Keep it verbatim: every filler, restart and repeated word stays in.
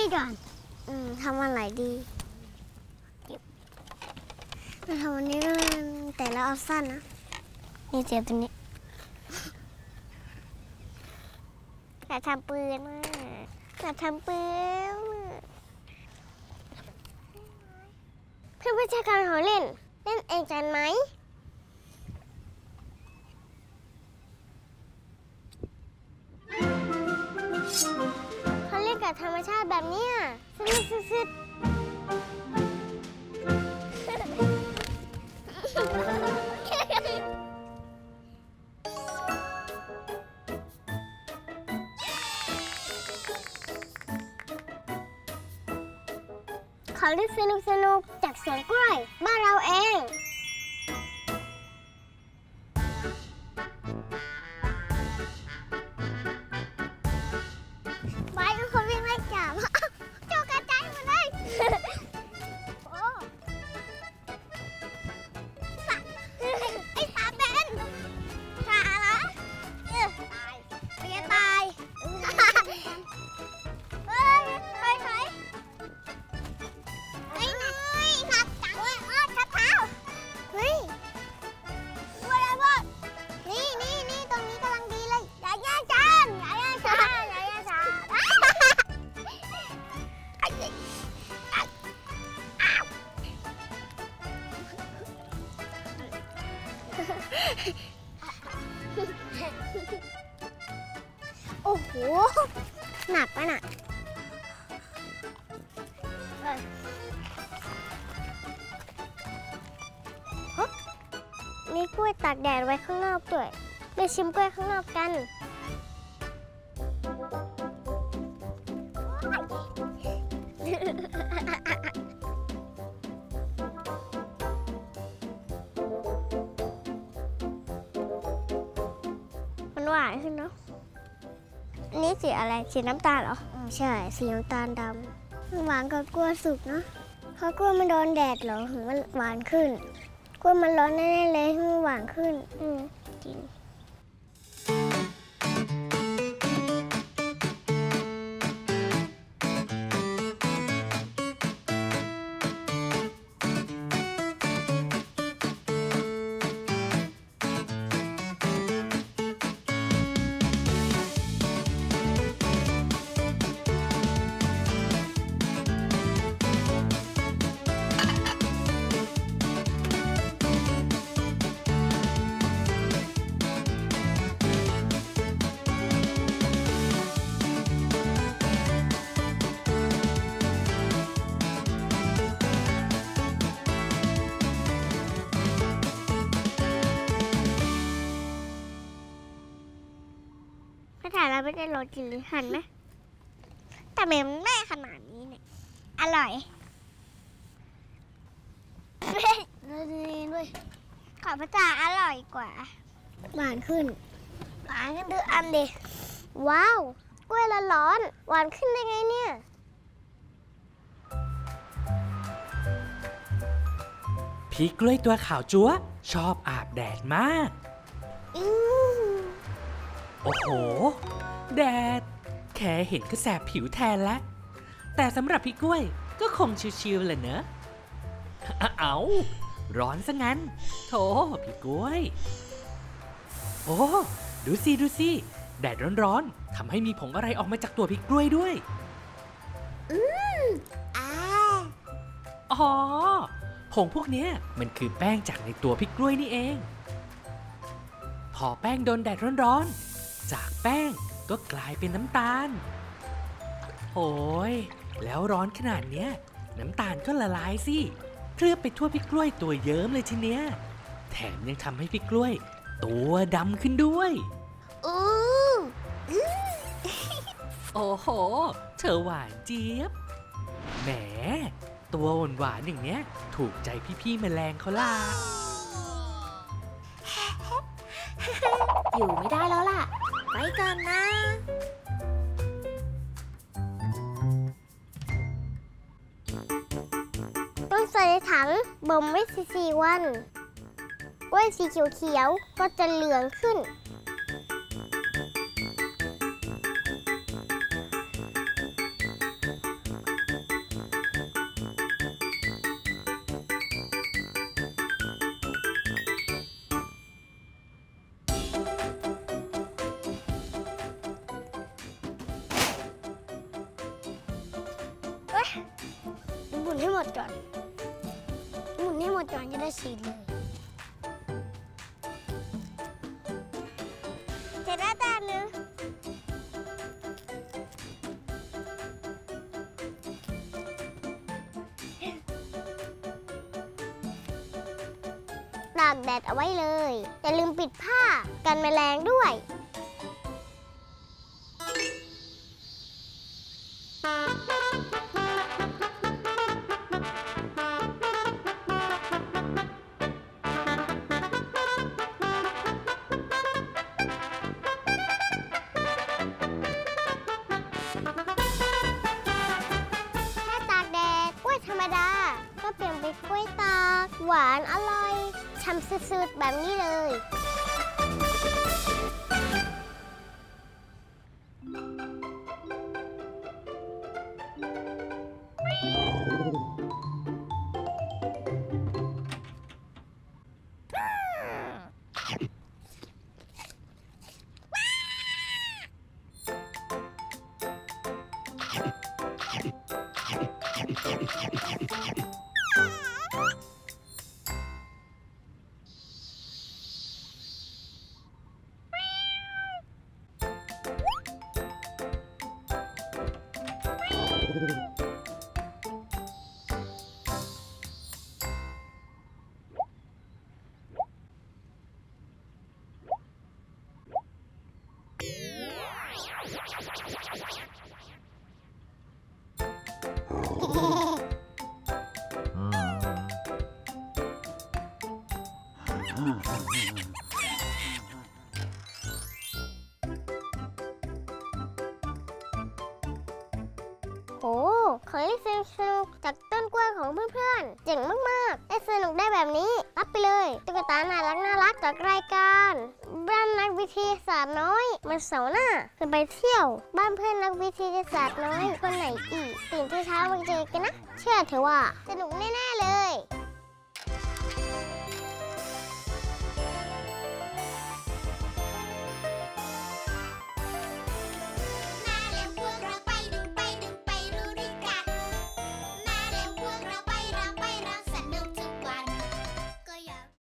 ก่อนอืมทำอะไรดีเราทำวันนี้แต่ละเอาสั้นนะนี่เจ็บตรงนี้อยากทำปืนอ่ะอยากทำปืนเพื่อนผู้ชายการขอเล่นเล่นเองกันไหมเขาเล่นกับธรรมชาติแบบนี้สนุกสุดเขาเล่นสนุกสนุกจากสวนกล้วยบ้านเราเองไปทุกคนวิ่งไล่จับโจกระจายหมดเลยโอ้ไอ้ตาเป็นตาละเออตายเรียนตายเฮ้ยถอยถอยไอ้นุ้ยขับจังเลยอ้อทับเท้าเฮ้ยวัวอะไรบ้างนี่นี่นี่ตรงนี้กำลังดีเลยอย่าแย่งกันอย่าแย่งกันอย่าแย่งกันโอ้โหหนักปะน่ะมีกล้วยตากแดดไว้ข้างนอกด้วยไปชิมกล้วยข้างนอกกันมันหวานขึ้นเนาะอันนี้สีอะไรสีน้ำตาลเหรออืมใช่สีน้ำตาลดำหวานกับกล้วยสุกเนาะเพราะกล้วยมันโดนแดดเหรอถึงมันหวานขึ้นกล้วยมันร้อนแน่ๆเลยถึงมันหวานขึ้นอืมจริงถ่ายเราไม่ได้รสกินหรือหันไหมแต่เมมไม่ขนาดนี้เนี่ยอร่อยเลยด้วยขอพระจ่าอร่อยกว่าหวานขึ้นหวานขึ้นทุกอันดิว้าวกล้วยละร้อนหวานขึ้นได้ไงเนี่ยพี่กล้วยตัวขาวจั๊วชอบอาบแดดมากโอ้โหแดดแค่เห็นก็แสบผิวแทนแล้วแต่สำหรับพี่กล้วยก็คงชิวๆแหละเนอะเอาร้อนซะงั้นโถพี่กล้วยโอ้ดูสิดูสิแดดร้อนๆทำให้มีผงอะไรออกมาจากตัวพี่กล้วยด้วยอืมอ่าอ๋อผงพวกนี้มันคือแป้งจากในตัวพี่กล้วยนี่เองพอแป้งโดนแดดร้อนๆจากแป้งก็กลายเป็นน้ำตาลโอ้ยแล้วร้อนขนาดเนี้ยน้ำตาลก็ละลายสิเคลือบไปทั่วพี่กล้วยตัวเยิ้มเลยทีเนี้ยแถมยังทำให้พี่กล้วยตัวดำขึ้นด้วยอู้โอ้โหเธอหวานเจี๊ยบแหมตัวหวานๆอย่างเนี้ยถูกใจพี่ๆแมลงเขาล่ะอยู่ไม่ได้แล้วล่ะไปก่อนนะต้องใส่ในถังบ่มไว้สี่วันกล้วยสีเขียวๆก็จะเหลืองขึ้นมุนให้หมดก่อนหมุนให้หมดก่อนจะได้สีเลยเสร็จแล้วตาหนึ่งตากแดดเอาไว้เลยอย่าลืมปิดผ้ากันแมลงด้วยธรรมดาก็เปลี่ยนเป็นกล้วยตากหวานอร่อยช่ำสุดๆแบบนี้เลยโอ้ขอให้สนุกจากต้นกล้วยของเพื่อนๆเจ๋งมากๆได้สนุกได้แบบนี้รับไปเลยตุ๊กตาน่ารักน่ารักจากรายการบ้านนักวิทยาศาสตร์น้อยวันเสาร์หน้าจะไปเที่ยวบ้านเพื่อนนักวิทยาศาสตร์น้อยคนไหนอีกตื่นเช้ามาเจอกันนะเชื่อเถอะว่าสนุกแน่ๆเลย